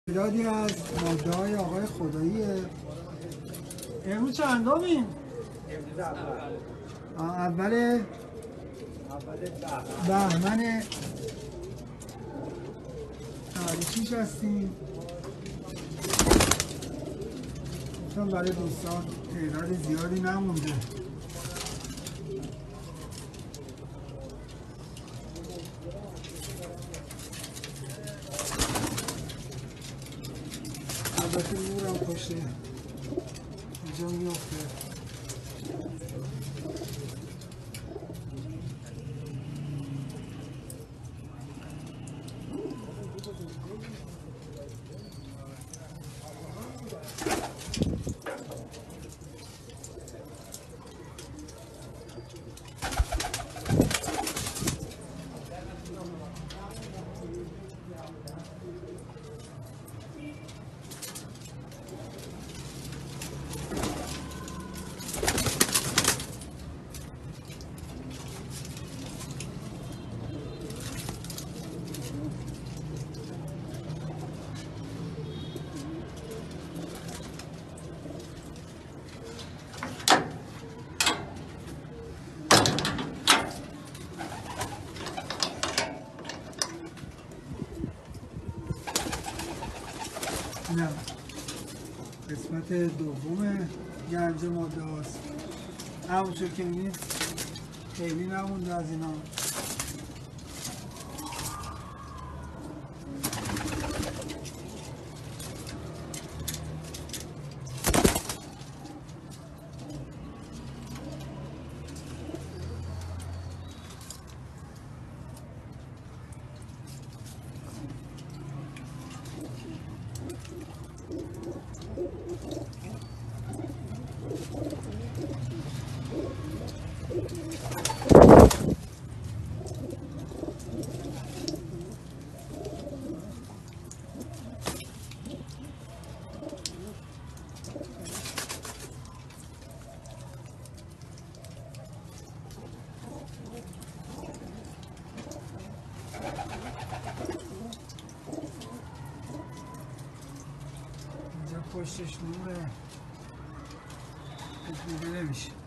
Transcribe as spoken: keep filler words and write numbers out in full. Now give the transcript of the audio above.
تعدادی از ماده های آقای خداییه. امروز چندمیم؟ اول بهمن تاریخیش هستیم. گفتم برای دوستان تعداد زیادی نمونده. البته نورم پشت اینجا میافته. اینم قسمت دوم گنج ماده هاست. همونطور که می‌بینید خیلی نمونده از اینا. پشتش نوره دیده نمیشه.